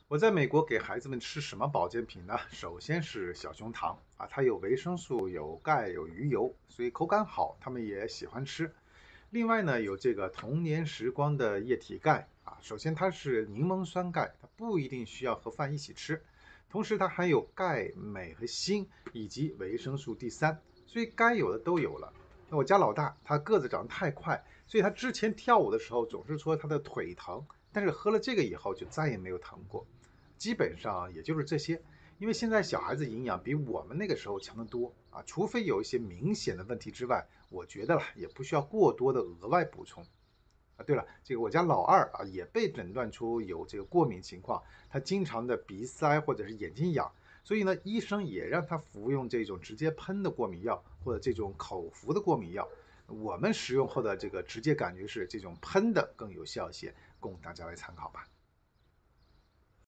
我在美国给孩子们吃什么保健品呢？首先是小熊糖啊，它有维生素、有钙、有鱼油，所以口感好，他们也喜欢吃。另外呢，有这个童年时光的液体钙啊，首先它是柠檬酸钙，它不一定需要和饭一起吃，同时它含有钙、镁和锌以及维生素 D3，所以该有的都有了。那我家老大他个子长得太快，所以他之前跳舞的时候总是说他的腿疼，但是喝了这个以后就再也没有疼过。基本上也就是这些，因为现在小孩子营养比我们那个时候强得多啊，除非有一些明显的问题之外，我觉得也不需要过多的额外补充啊。对了，这个我家老二啊也被诊断出有这个过敏情况，他经常的鼻塞或者是眼睛痒，所以呢，医生也让他服用这种直接喷的过敏药或者这种口服的过敏药。我们使用后的这个直接感觉是这种喷的更有效一些，供大家来参考吧。